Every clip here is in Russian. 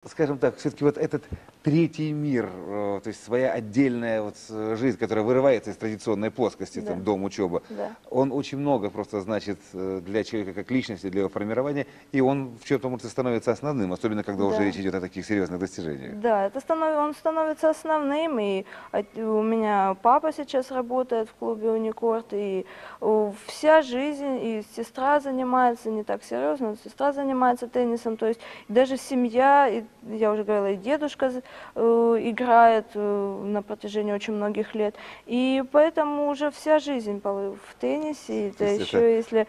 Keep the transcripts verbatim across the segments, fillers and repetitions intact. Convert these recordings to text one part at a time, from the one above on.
скажем так, все-таки вот этот третий мир, э, то есть своя отдельная вот э, жизнь, которая вырывается из традиционной плоскости, Да. там, дом, учеба, Да. он очень много просто значит э, для человека как личности, для его формирования, и он в чем-то может и становится основным, особенно когда уже Да. речь идет о таких серьезных достижениях. Да, это станов... он становится основным, и от- у меня папа сейчас работает в клубе Уникорд, и э, вся жизнь, и сестра занимается не так серьезно, но сестра занимается теннисом, то есть даже семья, и, я уже говорила, и дедушка э, играет э, на протяжении очень многих лет, и поэтому уже вся жизнь полы- в теннисе, и То это есть еще это если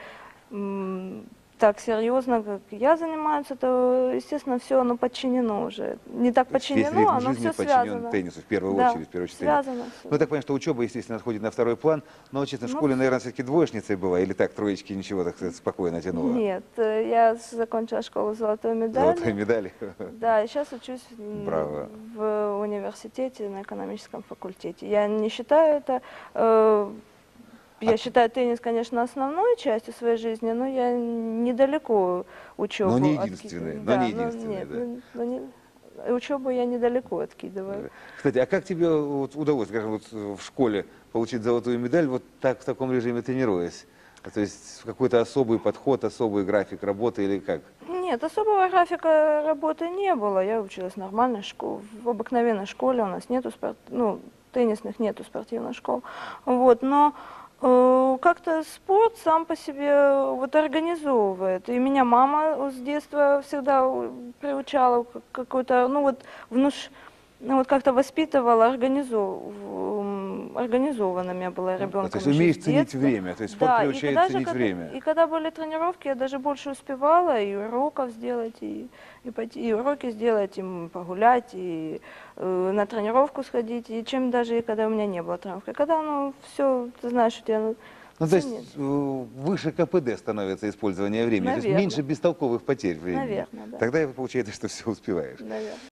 м, так серьезно, как я занимаюсь, то, естественно, все оно подчинено уже. Не так То есть весь подчинено, ритм оно жизни все подчинен связано. теннису в первую Да, очередь, в первую очередь теннис. связано все. Ну, я так понимаю, что учеба, естественно, отходит на второй план, но, вот, честно, в Ну, школе, наверное, все-таки двоечницей была, или так, троечки ничего, так сказать, спокойно тянуло. Нет, э, я закончила школу с золотой Золотой медалью. медали. Да, и сейчас учусь м, Браво. в университете на экономическом факультете. Я не считаю это... э, Я А- считаю теннис, конечно, основной частью своей жизни, но я недалеко учебу Но не отки- единственной, но Да, не но единственной, нет, да. ну, ну, не- учебу я недалеко откидываю. Кстати, а как тебе вот удалось, скажем, вот в школе получить золотую медаль, вот так, в таком режиме тренируясь? А то есть какой-то особый подход, особый график работы или как? Нет, особого графика работы не было. Я училась в нормальной школе, в обыкновенной школе. У нас нету спорт, ну, теннисных нету спортивных школ. Вот, но э, как-то спорт сам по себе вот организовывает. И меня мама с детства всегда приучала к какой-то, ну вот внуш ну вот как-то воспитывала, организов... м, организованным я была Ну, то ребенком есть еще умеешь с ценить детства. время, то есть спорт Да, и приучает когда же, ценить когда, время. и когда были тренировки, я даже больше успевала и уроков сделать, и, и, пойти, и уроки сделать, и м, погулять, и э, на тренировку сходить, и чем даже и когда у меня не было тренировки. Когда, ну, все, ты знаешь, у тебя ну, Ну, то ценит. есть э, выше ка пэ дэ становится использование времени, то есть Наверно. меньше бестолковых потерь времени. Наверно, да. Тогда получается, что все успеваешь. Наверно.